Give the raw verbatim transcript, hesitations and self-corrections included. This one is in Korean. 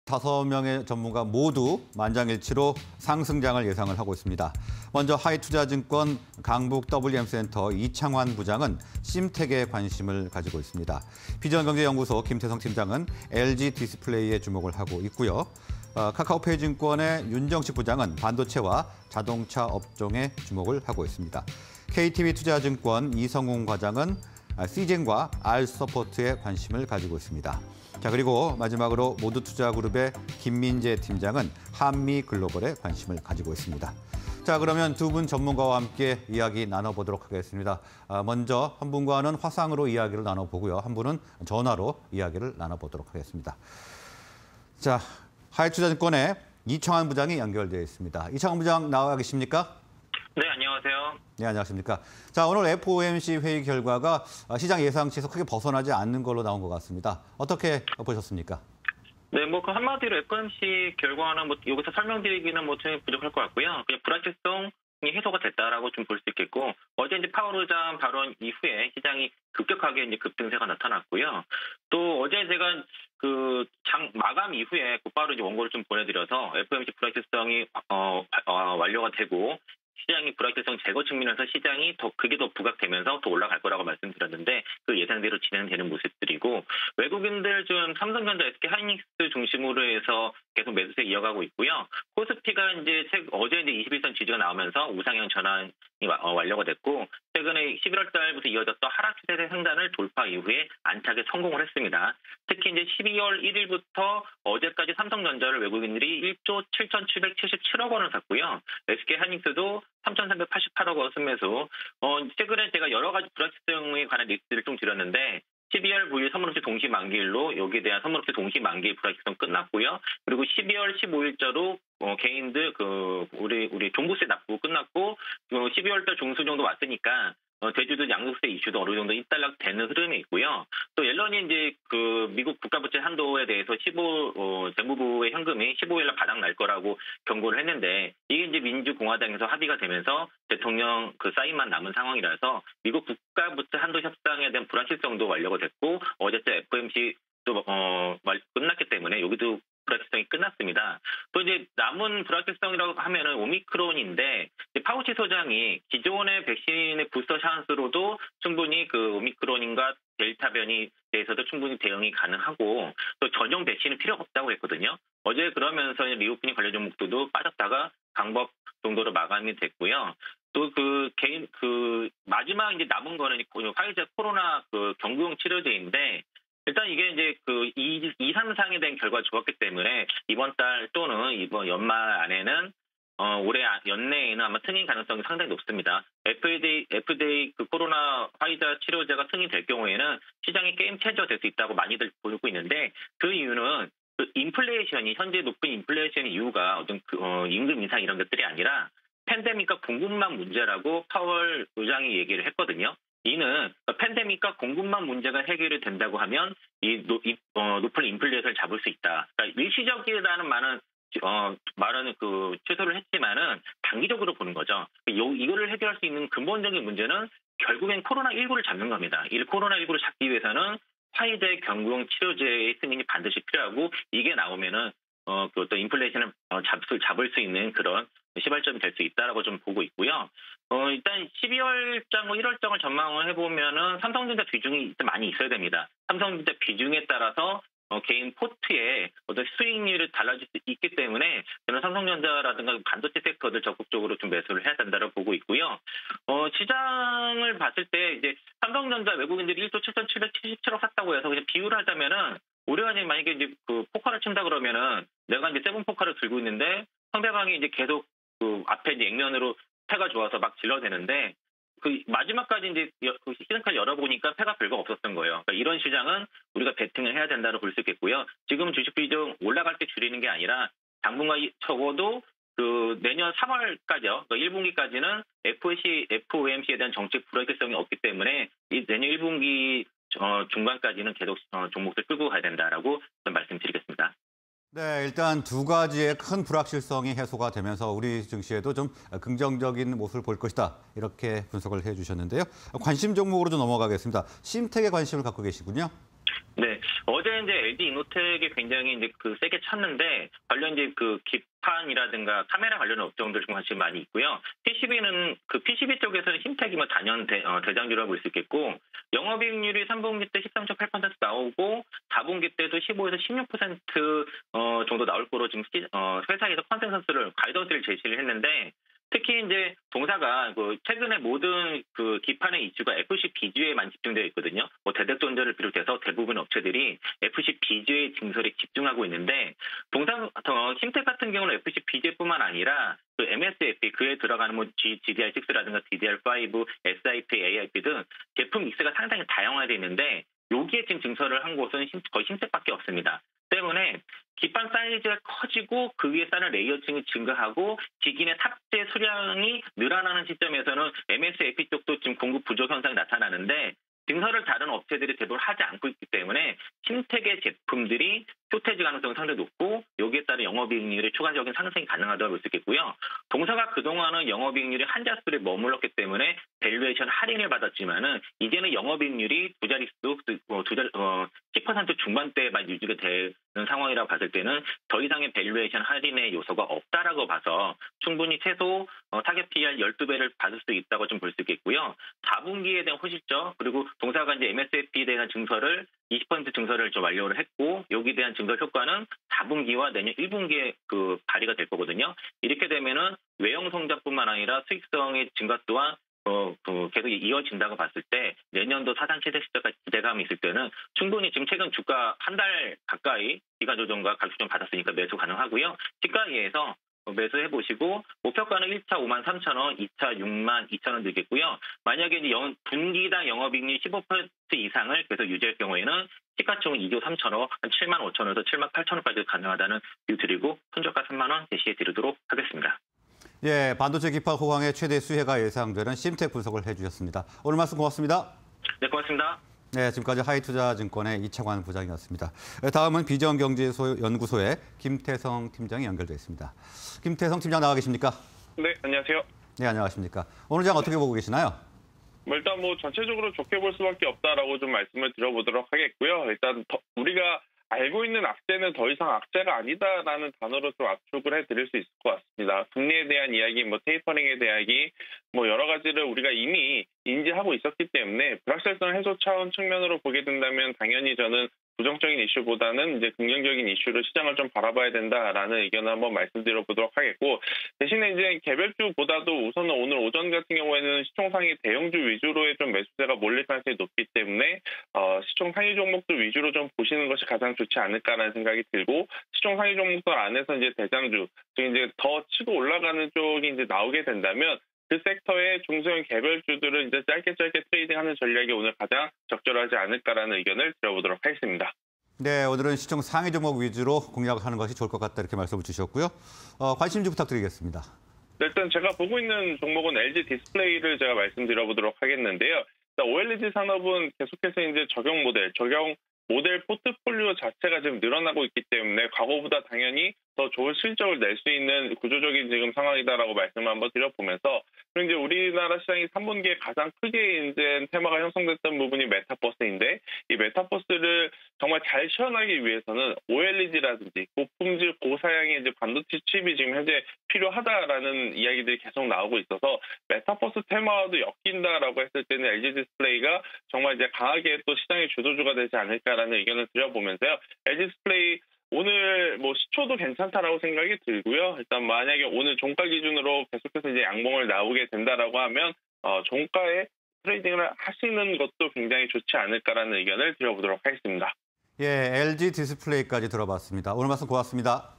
다섯 명의 전문가 모두 만장일치로 상승장을 예상을 하고 있습니다. 먼저 하이투자증권 강북 더블유엠센터 이창환 부장은 심텍에 관심을 가지고 있습니다. 비전경제연구소 김태성 팀장은 엘지 디스플레이에 주목을 하고 있고요. 어, 카카오페이 증권의 윤정식 부장은 반도체와 자동차 업종에 주목을 하고 있습니다. 케이티비 투자증권 이성웅 과장은 시젠과 알서포트에 관심을 가지고 있습니다. 자, 그리고 마지막으로 모두투자그룹의 김민재 팀장은 한미글로벌에 관심을 가지고 있습니다. 자, 그러면 두 분 전문가와 함께 이야기 나눠보도록 하겠습니다. 아, 먼저 한 분과는 화상으로 이야기를 나눠보고요. 한 분은 전화로 이야기를 나눠보도록 하겠습니다. 자, 하이투자증권의 이창환 부장이 연결되어 있습니다. 이창환 부장 나와 계십니까? 네, 안녕하세요. 네, 안녕하십니까. 자, 오늘 에프오엠씨 회의 결과가 시장 예상치에서 크게 벗어나지 않는 걸로 나온 것 같습니다. 어떻게 보셨습니까? 네, 뭐 그 한마디로 에프오엠씨 결과는 뭐 여기서 설명드리기는 뭐 좀 부족할 것 같고요. 그냥 불확실성이 해소가 됐다라고 좀 볼 수 있겠고, 어제 이제 파월 의장 발언 이후에 시장이 급격하게 이제 급등세가 나타났고요. 또 어제 제가 그 장 마감 이후에 곧바로 이제 원고를 좀 보내드려서 에프오엠씨 불확실성이 어, 어 완료가 되고. 시장이 불확실성 제거 측면에서 시장이 더 그게 더 부각되면서 더 올라갈 거라고 말씀드렸는데 그 예상대로 진행되는 모습들이고, 외국인들 중 삼성전자, 에스케이하이닉스 중심으로 해서 계속 매수세 이어가고 있고요. 코스피가 이제 책, 어제 이제 이십일 선 지지가 나오면서 우상향 전환이 어, 완료가 됐고, 최근에 십일월 달부터 이어졌던 하락 추세 상단을 돌파 이후에 안착에 성공을 했습니다. 특히 이제 십이월 일일부터 어제까지 삼성전자를 외국인들이 일조 칠천칠백칠십칠억 원을 샀고요. 에스케이하이닉스도 삼천삼백팔십팔억 원 순매수. 어, 최근에 제가 여러 가지 불확실성에 관한 리스트를 좀 드렸는데, 십이월 구일 선물옵션 동시 만기일로 여기에 대한 선물옵션 동시 만기 불확실성 끝났고요. 그리고 십이월 십오일자로 어, 개인들 그 우리 우리 종부세 납부 끝났고, 어, 십이월달 중순 정도 왔으니까 어, 제주도 양도세 이슈도 어느 정도 일단락되는 흐름이 있고요. 또 옐런이 이제 그 미국 국가부채 한도에 대해서 십오 어, 재무부의 현금이 십오일날 바닥 날 거라고 경고를 했는데, 이게 이제 민주공화당에서 합의가 되면서 대통령 그 사인만 남은 상황이라서 미국 국가부채 한도 협상에 대한 불확실성도 완료가 됐고, 어제도 에프오엠씨도 어, 끝났기 때문에 여기도 불확실성이 끝났습니다. 또 이제 남은 불확실성이라고 하면은 오미크론인데, 파우치 소장이 기존의 백신의 부스터 샷으로도 충분히 그 오미크론인과 델타 변이에 대해서도 충분히 대응이 가능하고, 또 전용 백신은 필요가 없다고 했거든요. 어제 그러면서 리오프닝 관련 종목들도 빠졌다가 강법 정도로 마감이 됐고요. 또 그 개인 그 마지막 이제 남은 거는 화이자 코로나 그 경구용 치료제인데, 일단 이게 이제 그 이, 삼 상에 대한 결과가 좋았기 때문에 이번 달 또는 이번 연말 안에는 어, 올해 연내에는 아마 승인 가능성이 상당히 높습니다. 에프디에이, 에프디에이 그 코로나 화이자 치료제가 승인될 경우에는 시장이 게임 체인저가 될 수 있다고 많이들 보고 있는데, 그 이유는 그 인플레이션이 현재 높은 인플레이션의 이유가 어떤 그, 어, 임금 인상 이런 것들이 아니라 팬데믹과 공급망 문제라고 파월 의장이 얘기를 했거든요. 이는 팬데믹과 공급망 문제가 해결이 된다고 하면 이, 노, 이 어, 높은 인플레이션을 잡을 수 있다. 그러니까 일시적이라는 말은 어, 말은 그 취소를 했지만은 단기적으로 보는 거죠. 요, 이거를 해결할 수 있는 근본적인 문제는 결국엔 코로나십구를 잡는 겁니다. 이 코로나십구를 잡기 위해서는 화이자의 경구용 치료제의 승인이 반드시 필요하고, 이게 나오면은 어, 그 어떤 인플레이션을 어, 잡을, 잡을 수 있는 그런 시발점이 될 수 있다라고 좀 보고 있고요. 어, 일단 십이월장, 일월장을 전망을 해보면은 삼성전자 비중이 많이 있어야 됩니다. 삼성전자 비중에 따라서 어, 개인 포트에 어떤 수익률이 달라질 수 있기 때문에 저는 삼성전자라든가 반도체 섹터들 적극적으로 좀 매수를 해야 된다고 보고 있고요. 어, 시장을 봤을 때 이제 삼성전자 외국인들이 일조 칠천칠백칠십칠억 샀다고 해서 그냥 비유를 하자면은, 우리가 이제 만약에 이제 그 포커를 친다 그러면은 내가 이제 세븐 포커를 들고 있는데 상대방이 이제 계속 그 앞에 이제 액면으로 패가 좋아서 막 질러대는데, 그 마지막까지 이제 그 시즌까지 열어보니까 패가 별거 없었던 거예요. 그러니까 이런 시장은 우리가 베팅을 해야 된다고 볼 수 있겠고요. 지금 주식 비중 올라갈 때 줄이는 게 아니라 당분간 적어도 그 내년 삼월까지요. 그러니까 일 분기까지는 에프오엠씨, 에프오엠씨에 대한 정책 불확실성이 없기 때문에 이 내년 일 분기 어, 중반까지는 계속 어, 종목들 끌고 가야 된다라고 말씀드리겠습니다. 네, 일단 두 가지의 큰 불확실성이 해소가 되면서 우리 증시에도 좀 긍정적인 모습을 볼 것이다, 이렇게 분석을 해주셨는데요. 관심 종목으로 좀 넘어가겠습니다. 심텍에 관심을 갖고 계시군요. 네, 어제 이제 엘지 이노텍이 굉장히 이제 그 세게 쳤는데 관련 이제 그 기판이라든가 카메라 관련 업종들 좀 관심이 많이 있고요. 피시비는 그 피시비 쪽에서는 힘택이 뭐 단연 대, 어, 대장주라고 볼 수 있겠고, 영업이익률이 삼 분기 때 십삼 점 팔 퍼센트 나오고 사 분기 때도 십오에서 십육 퍼센트 어, 정도 나올 거로 지금 어, 회사에서 컨센서스를 가이던스를 제시를 했는데. 특히 이제 동사가 그 최근에 모든 그 기판의 이슈가 에프씨 비주에만 집중되어 있거든요. 뭐 대덱존저를 비롯해서 대부분 업체들이 에프씨 비주에 증설에 집중하고 있는데, 동사 어, 힘텍 같은 경우는 에프씨 비주에뿐만 아니라 그 엠에스에피 그에 들어가는 뭐 G, 디디알 식스라든가 디디알 파이브, 에스아이피, 에이아이피 등 제품 믹스가 상당히 다양화되어 있는데 여기에 지금 증설을 한 곳은 거의 힘텍밖에 없습니다. 때문에 기판 사이즈가 커지고 그 위에 쌓는 레이어층이 증가하고 기기의 탑재 수량이 늘어나는 시점에서는 엠에스에피 쪽도 지금 공급 부족 현상이 나타나는데, 증설을 다른 업체들이 대부분 하지 않고 있기 때문에 힘텍의 제품들이 쇼테지 가능성이 상당히 높고 여기에 따른 영업이익률의 추가적인 상승이 가능하다고 볼 수 있겠고요. 동사가 그동안은 영업이익률이 한 자릿수에 머물렀기 때문에 밸류에이션 할인을 받았지만은 이제는 영업이익률이 두 자릿수, 두 자릿, 어, 십 퍼센트 중반대만 유지가 되는 상황이라고 봤을 때는 더 이상의 밸류에이션 할인의 요소가 없다라고 봐서 충분히 최소 어, 타겟 피이알 열두 배를 받을 수 있다고 좀 볼 수 있겠고요. 사 분기에 대한 호실적, 그리고 동사가 이제 엠에스에피에 대한 증설을 이십 퍼센트 증설을 좀 완료를 했고 여기에 대한 증설 효과는 사 분기와 내년 일 분기에 그 발휘가 될 거거든요. 이렇게 되면은 외형 성장뿐만 아니라 수익성의 증가 또한 어, 그 계속 이어진다고 봤을 때 내년도 사상 최대 시대까지 기대감이 있을 때는 충분히 지금 최근 주가 한 달 가까이 기간 조정과 가격 조정 받았으니까 매수 가능하고요. 시가에서 매수해보시고 목표가는 일 차 오만 삼천 원, 이 차 육만 이천 원 들겠고요. 만약에 이제 영, 분기당 영업이익률 십오 퍼센트 이상을 계속 유지할 경우에는 시가총은 이조 삼천억, 한 칠만 오천 원에서 칠만 팔천 원까지 가능하다는 뷰 드리고 손절가 삼만 원 제시해 드리도록 하겠습니다. 예, 반도체 기판 호황의 최대 수혜가 예상되는 심텍 분석을 해주셨습니다. 오늘 말씀 고맙습니다. 네, 고맙습니다. 네, 지금까지 하이투자증권의 이창환 부장이었습니다. 다음은 비전경제연구소의 김태성 팀장이 연결되어 있습니다. 김태성 팀장 나와 계십니까? 네, 안녕하세요. 네, 안녕하십니까. 오늘 장 어떻게 보고 계시나요? 뭐 일단 뭐 전체적으로 좋게 볼 수밖에 없다라고 좀 말씀을 드려보도록 하겠고요. 일단 더, 우리가 알고 있는 악재는 더 이상 악재가 아니다라는 단어로 좀 압축을 해드릴 수 있을 것 같습니다. 금리에 대한 이야기, 뭐 테이퍼링에 대한 이야기, 뭐 여러 가지를 우리가 이미 인지하고 있었기 때문에 불확실성 해소 차원 측면으로 보게 된다면 당연히 저는 부정적인 이슈보다는 이제 긍정적인 이슈로 시장을 좀 바라봐야 된다라는 의견을 한번 말씀드려보도록 하겠고, 대신에 이제 개별주보다도 우선은 오늘 오전 같은 경우에는 시총 상위 대형주 위주로의 좀 매수세가 몰릴 가능성이 높기 때문에 어, 시총 상위 종목들 위주로 좀 보시는 것이 가장 좋지 않을까라는 생각이 들고, 시총 상위 종목들 안에서 이제 대장주, 즉 이제 더 치고 올라가는 쪽이 이제 나오게 된다면 그 섹터의 중소형 개별주들을 이제 짧게 짧게 트레이딩하는 전략이 오늘 가장 적절하지 않을까라는 의견을 드려보도록 하겠습니다. 네, 오늘은 시총 상위 종목 위주로 공략하는 것이 좋을 것 같다 이렇게 말씀을 주셨고요. 어, 관심주 부탁드리겠습니다. 네, 일단 제가 보고 있는 종목은 엘지 디스플레이를 제가 말씀드려보도록 하겠는데요. 오엘이디 산업은 계속해서 이제 적용 모델, 적용 모델 포트폴리오 자체가 지금 늘어나고 있기 때문에 과거보다 당연히 더 좋은 실적을 낼 수 있는 구조적인 지금 상황이다라고 말씀을 한번 드려보면서, 그리고 이제 우리나라 시장이 삼 분기에 가장 크게 이제 테마가 형성됐던 부분이 메타버스인데, 이 메타버스를 정말 잘 시연하기 위해서는 오엘이디라든지 고품질 고사양의 이제 반도체 칩이 지금 현재 필요하다라는 이야기들이 계속 나오고 있어서 메타버스 테마와도 엮인다라고 했을 때는 엘지 디스플레이가 정말 이제 강하게 또 시장의 주도주가 되지 않을까라는 의견을 드려보면서요. 엘지 디스플레이 오늘 뭐 시초도 괜찮다라고 생각이 들고요. 일단 만약에 오늘 종가 기준으로 계속해서 이제 양봉을 나오게 된다라고 하면 어, 종가에 트레이딩을 하시는 것도 굉장히 좋지 않을까라는 의견을 드려보도록 하겠습니다. 예, 엘지 디스플레이까지 들어봤습니다. 오늘 말씀 고맙습니다.